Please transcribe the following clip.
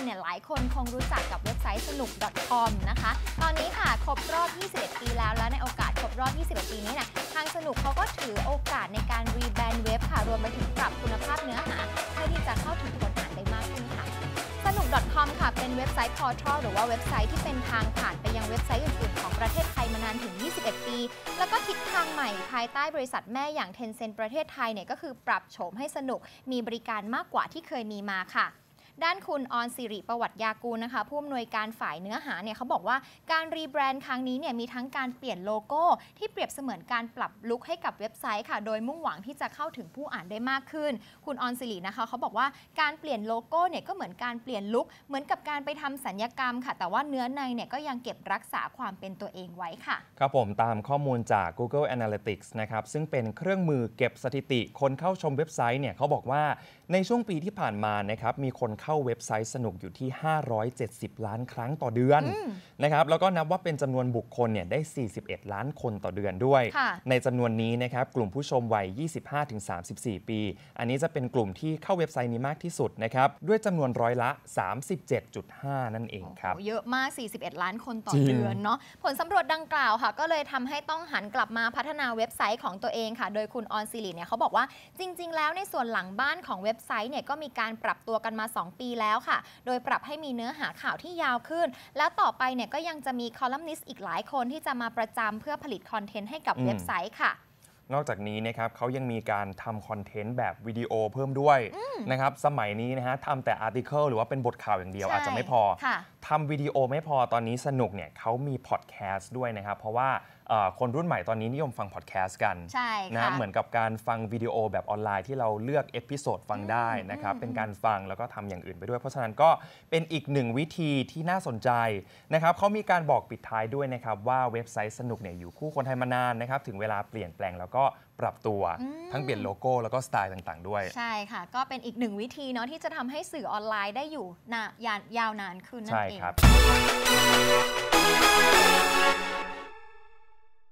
เนี่ยหลายคนคงรู้จักกับเว็บไซต์สนุก .com นะคะตอนนี้ค่ะครบรอบ 21 ปีแล้วและในโอกาสครบรอบ 21 ปีนี้เนี่ยทางสนุกเขาก็ถือโอกาสในการรีแบรนด์เว็บค่ะรวมไปถึงปรับคุณภาพเนื้อหาเพื่อที่จะเข้าถึงคนอ่านได้มากขึ้นค่ะสนุก .com ค่ะเป็นเว็บไซต์พอร์ทัลหรือว่าเว็บไซต์ที่เป็นทางผ่านไปยังเว็บไซต์อื่นๆของประเทศไทยมานานถึง 21 ปีแล้วก็ทิศทางใหม่ภายใต้บริษัทแม่อย่าง Tencent ประเทศไทยเนี่ยก็คือปรับโฉมให้สนุกมีบริการมากกว่าที่เคยมีมาค่ะด้านคุณออนสิริประวัติยากูลนะคะผู้อำนวยการฝ่ายเนื้อหาเนี่ยเขาบอกว่าการรีแบรนด์ครั้งนี้เนี่ยมีทั้งการเปลี่ยนโลโก้ที่เปรียบเสมือนการปรับลุคให้กับเว็บไซต์ค่ะโดยมุ่งหวังที่จะเข้าถึงผู้อ่านได้มากขึ้นคุณออนสิรินะคะเขาบอกว่าการเปลี่ยนโลโก้เนี่ยก็เหมือนการเปลี่ยนลุคเหมือนกับการไปทำศัลยกรรมค่ะแต่ว่าเนื้อในเนี่ยก็ยังเก็บรักษาความเป็นตัวเองไว้ค่ะครับผมตามข้อมูลจาก Google Analytics นะครับซึ่งเป็นเครื่องมือเก็บสถิติคนเข้าชมเว็บไซต์เนี่ยเขาบอกว่าในช่วงปีที่ผ่านมานะครับมีคนเข้าเว็บไซต์สนุกอยู่ที่570ล้านครั้งต่อเดือนนะครับแล้วก็นับว่าเป็นจำนวนบุคคลเนี่ยได้41ล้านคนต่อเดือนด้วยในจำนวนนี้นะครับกลุ่มผู้ชมวัย 25-34 ปีอันนี้จะเป็นกลุ่มที่เข้าเว็บไซต์นี้มากที่สุดนะครับด้วยจำนวนร้อยละ 37.5 นั่นเองครับเยอะมาก41ล้านคนต่อเดือนเนาะผลสำรวจดังกล่าวค่ะก็เลยทำให้ต้องหันกลับมาพัฒนาเว็บไซต์ของตัวเองค่ะโดยคุณออนซิลิเนี่ยเขาบอกว่าจริงๆแล้วในส่วนหลังบ้านของเว็บไซต์เนี่ยก็มีการปรับตัวกันมา2ปีแล้วค่ะโดยปรับให้มีเนื้อหาข่าวที่ยาวขึ้นแล้วต่อไปเนี่ยก็ยังจะมีคอลัมนิสต์อีกหลายคนที่จะมาประจำเพื่อผลิตคอนเทนต์ให้กับเว็บไซต์ค่ะนอกจากนี้นะครับเขายังมีการทำคอนเทนต์แบบวิดีโอเพิ่มด้วยนะครับสมัยนี้นะฮะทำแต่อาร์ติเคิลหรือว่าเป็นบทข่าวอย่างเดียวอาจจะไม่พอทำวิดีโอไม่พอตอนนี้สนุกเนี่ยเขามีพอดแคสต์ด้วยนะครับเพราะว่าคนรุ่นใหม่ตอนนี้นิยมฟังพอดแคสต์กันนะเหมือนกับการฟังวิดีโอแบบออนไลน์ที่เราเลือกเอพิโซดฟังได้นะครับเป็นการฟังแล้วก็ทำอย่างอื่นไปด้วยเพราะฉะนั้นก็เป็นอีกหนึ่งวิธีที่น่าสนใจนะครับเขามีการบอกปิดท้ายด้วยนะครับว่าเว็บไซต์สนุกเนี่ยอยู่คู่คนไทยมานานนะครับถึงเวลาเปลี่ยนแปลงแล้วก็ปรับตัวทั้งเปลี่ยนโลโก้แล้วก็สไตล์ต่างๆด้วยใช่ค่ะก็เป็นอีกหนึ่งวิธีเนาะที่จะทำให้สื่อออนไลน์ได้อยู่ยาวนานขึ้นนั่นเองใช่ครับ